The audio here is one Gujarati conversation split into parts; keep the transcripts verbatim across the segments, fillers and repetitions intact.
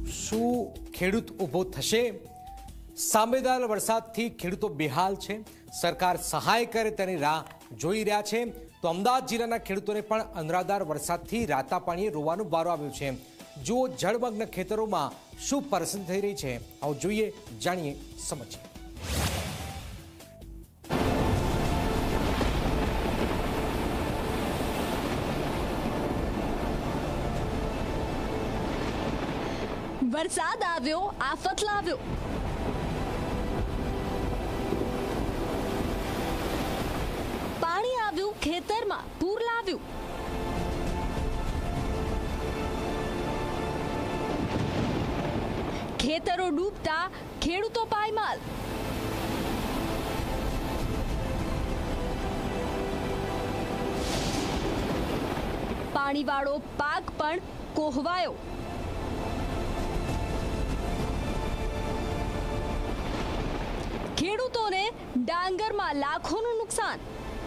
શું ખેડૂત ઊભો થશે? સામેદાર વરસાદથી ખેડૂતો બેહાલ છે, સરકાર સહાય કરે તેની રાહ જોઈ રહ્યા છે। તો અમદાવાદ જિલ્લાના ખેડૂતોને પણ અનરાધાર વરસાદથી રાતા પાણીએ રોવાનો વારો આવ્યો છે। જો જળમગ્ન ખેતરોમાં શું પરિસ્થિતિ થઈ રહી છે, આવો જોઈએ, જાણીએ, સમજીએ। વરસાદ આવ્યો, આફત લાવ્યો। પાણી આવ્યું, ખેતરમાં પૂર લાવ્યું। ખેતરો ડૂબતા ખેડૂતો પાયમાલ। પાણીવાળો પાક પણ કોહવાયો। ખેડૂતોને ડાંગરમાં લાખોનું નુકસાન।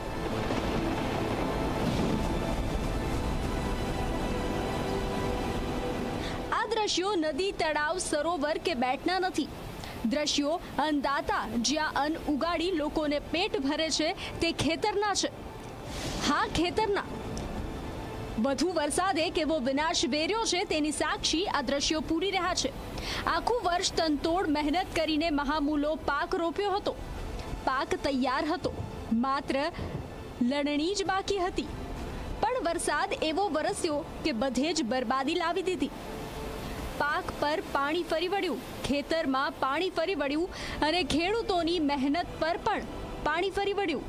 આ દ્રશ્યો નદી, તળાવ, સરોવર કે બેટના નથી। દ્રશ્યો અન્નદાતા જ્યાં અન્ન ઉગાડી લોકોને પેટ ભરે છે તે ખેતરના છે। હા, ખેતરના। વધુ વરસાદે કેવો વિનાશ વેર્યો છે તેની સાક્ષી આ દ્રશ્યો પૂરી રહ્યા છે। આખું વર્ષ તનતોડ મહેનત કરીને મહામૂલો પાક રોપ્યો હતો। પાક તૈયાર હતો, માત્ર લણણી જ બાકી હતી। પણ વરસાદ એવો વરસ્યો કે બધે જ બરબાદી લાવી દીધી। પાક પર પાણી ફરી વળ્યું, ખેતરમાં પાણી ફરી વળ્યું અને ખેડૂતોની મહેનત પર પણ પાણી ફરી વળ્યું।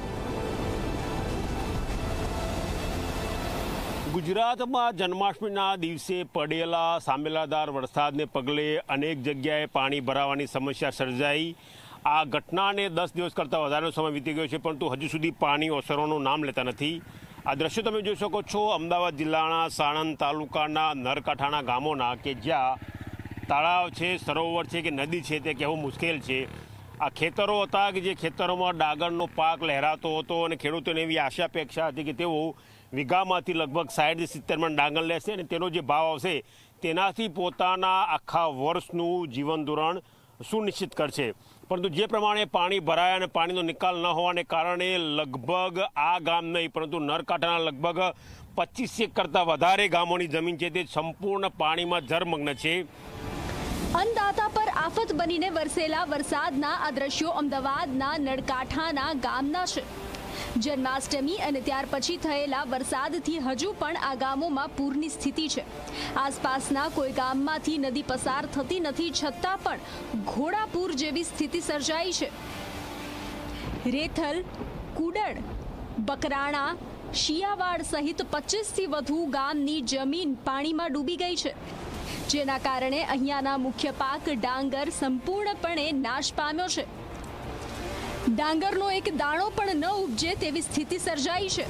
ગુજરાતમાં જન્માષ્ટમીના દિવસે પડેલા સામેલાદાર વરસાદને પગલે અનેક જગ્યાએ પાણી ભરાવાની સમસ્યા સર્જાઈ। આ ઘટનાને દસ દિવસ કરતાં વધારેનો સમય વીતી ગયો છે, પરંતુ હજુ સુધી પાણી ઓસરવાનું નામ લેતા નથી। આ દ્રશ્યો તમે જોઈ શકો છો અમદાવાદ જિલ્લાના સાણંદ તાલુકાના નરકાંઠાના ગામોના, કે જ્યાં તળાવ છે, સરોવર છે કે નદી છે તે કહેવું મુશ્કેલ છે। આ ખેતરો હતા કે જે ખેતરોમાં ડાંગરનો પાક લહેરાતો હતો અને ખેડૂતોને એવી આશા અપેક્ષા હતી કે તેઓ વીઘામાંથી લગભગ સાઠથી સિત્તેર મણ ડાંગર લેશે અને તેનો જે ભાવ આવશે તેનાથી પોતાના આખા વર્ષનું જીવન ધોરણ સુનિશ્ચિત કરશે। પરંતુ જે પ્રમાણે પાણી ભરાયા અને પાણીનો નિકાલ ન હોવાને કારણે લગભગ આ ગામ નહીં પરંતુ નરકાંઠાના લગભગ પચીસેક કરતાં વધારે ગામોની જમીન છે તે સંપૂર્ણ પાણીમાં જળમગ્ન છે। અન્નદાતા પર આફત બનીને વરસેલા વરસાદના આ દ્રશ્યો અમદાવાદના નળકાંઠાના ગામના છે। જન્માષ્ટમી અને ત્યાર પછી થયેલા વરસાદથી હજુ પણ આ ગામોમાં પૂરની સ્થિતિ છે। આસપાસના કોઈ ગામમાંથી નદી પસાર થતી નથી, છતાં પણ ઘોડાપૂર જેવી સ્થિતિ સર્જાઈ છે। રેથલ, કુડણ, બકરાણા, શિયાવાડ સહિત પચીસથી વધુ ગામની જમીન પાણીમાં ડૂબી ગઈ છે, જેના કારણે અહીંયાના મુખ્ય પાક ડાંગર સંપૂર્ણપણે નાશ પામ્યો છે। ડાંગરનો એક દાણો પણ ન ઉપજે તેવી સ્થિતિ સર્જાઈ છે।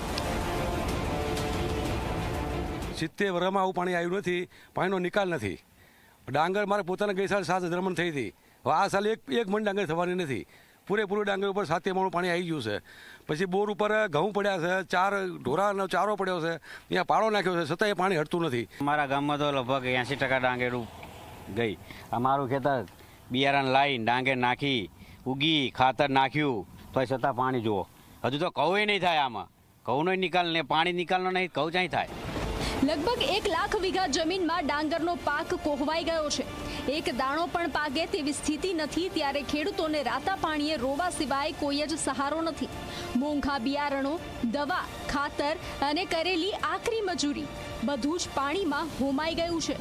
સિત્તેર વર્ષમાં આવું પાણી આવ્યું નથી, પાણીનો નિકાલ નથી। ડાંગર મારે પોતાના ગઈ સાલ સાત હજાર મણ થઈ હતી, હવે આ સાલ એક એક મણ ડાંગર થવાની નથી। પૂરેપૂરું ડાંગર ઉપર સાતે મણ પાણી આવી ગયું છે। પછી બોર ઉપર ઘઉં પડ્યા છે, ચાર ઢોરાનો ચારો પડ્યો છે, અહીંયા પાળો નાખ્યો છે, છતાં એ પાણી હટતું નથી। અમારા ગામમાં તો લગભગ એંસી ટકા ડાંગર ગઈ। અમારું ખેતર બિયારણ લાવીને ડાંગર નાખી ઉગી ખાતર નાખ્યું તો છતાં પાણી જુઓ, હજુ તો ઘઉં નહીં થાય। આમાં ઘઉંનો નિકાલ ને પાણી નિકાલનો નહીં, ઘઉં ક્યાંય થાય। લગભગ એક લાખ વીઘા જમીનમાં ડાંગરનો પાક કોહવાઈ ગયો છે। એક દાણો પણ પાકે તેવી સ્થિતિ નથી, ત્યારે ખેડૂતોને રાતા પાણીએ રોવા સિવાય કોઈ જ સહારો નથી। મોંઘા બિયારણો, દવા, ખાતર અને કરેલી આકરી મજૂરી બધું જ પાણીમાં હોમાઈ ગયું છે।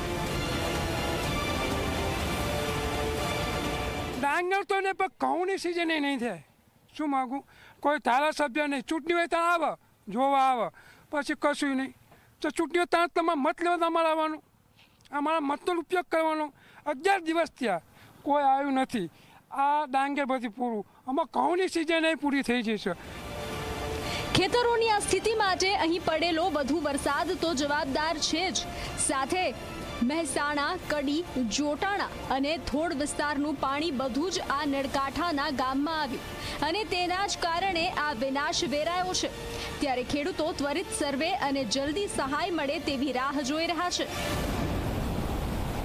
ડાંગર તો ને પણ ઘઉંની સિઝન એ નહીં થાય। શું માગું, કોઈ ધારાસભ્ય નહીં, ચૂંટણી હોય ત્યાં આવે, જોવા આવે, પછી કશું નહીં। તો ચૂંટણીઓ ત્યાં તમારે મત લેવા તમારે આવવાનું, અમારા મતનો ઉપયોગ કરવાનો। અગિયાર દિવસ થયા, કોઈ આવ્યું નથી। આ ડાંગર બધી પૂરું, આમાં ઘઉંની સિઝન એ પૂરી થઈ જશે। ખેતરોની આ સ્થિતિ માટે અહીં પડેલો વધુ વરસાદ તો જવાબદાર છે જ, સાથે મહેસાણા, કડી, જોટાણા અને થોડ વિસ્તારનું પાણી બધું જ આ નળકાંઠાના ગામમાં આવ્યું અને તેના જ કારણે આ વિનાશ વેરાયો છે। ત્યારે ખેડૂતો ત્વરિત સર્વે અને જલ્દી સહાય મળે તેવી રાહ જોઈ રહ્યા છે।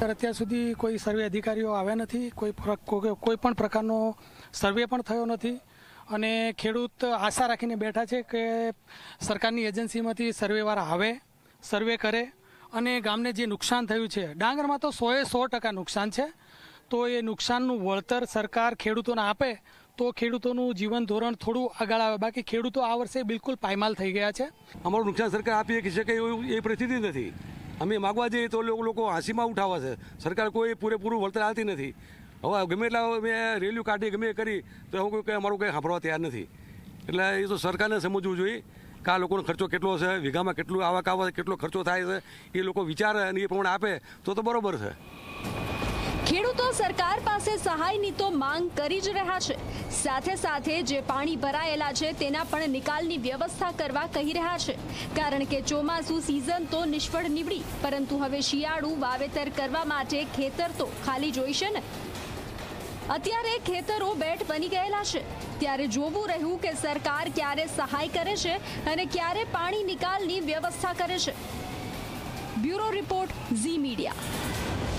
અત્યાર સુધી કોઈ સર્વે અધિકારીઓ આવ્યા નથી, કોઈ કોઈ પણ પ્રકારનો સર્વે પણ થયો નથી અને ખેડૂત આશા રાખીને બેઠા છે કે સરકારની એજન્સીમાંથી સર્વેવાળા આવે, સર્વે કરે અને ગામને જે નુકસાન થયું છે, ડાંગરમાં તો સોએ સો ટકા નુકસાન છે, તો એ નુકસાનનું વળતર સરકાર ખેડૂતોને આપે તો ખેડૂતોનું જીવન ધોરણ થોડું આગળ આવે. બાકી ખેડૂતો આ વર્ષે બિલકુલ પાયમાલ થઈ ગયા છે. અમારું નુકસાન સરકાર આપી શકે એવું એ પરિસ્થિતિ નથી. અમે માગવા જઈએ તો લોકો હાંસીમાં ઉઠાવે છે. સરકાર કોઈ પૂરેપૂરું વળતર આપતી નથી. હવે ગમે એટલા મેં રેલીઓ કાઢી ગમે કરી તો હું કોઈ અમારું કંઈ સાંભળવા તૈયાર નથી. એટલે એ તો સરકારને સમજવું જોઈએ કે આ લોકોનો ખર્ચો કેટલો છે, વીઘામાં કેટલું આવક આવે, કેટલો ખર્ચો થાય છે, એ લોકો વિચારે અને એ પ્રમાણે આપે તો તો બરોબર છે. ખેડૂતો સરકાર પાસે સહાયની તો માંગ કરી જ રહ્યા છે, સાથે સાથે જે પાણી ભરાયેલા છે તેના પણ નિકાલની વ્યવસ્થા કરવા કહી રહ્યા છે. કારણ કે ચોમાસુ સિઝન તો નિષ્ફળ નીવડી, પરંતુ હવે શિયાળુ વાવેતર કરવા માટે ખેતર તો ખાલી જોઈશે ને. અત્યારે ખેતરો બેટ બની ગયેલા છે, ત્યારે જોવું રહ્યું કે સરકાર ક્યારે સહાય કરે છે અને ક્યારે પાણી નિકાલની વ્યવસ્થા કરે છે. Bureau report, Zee media.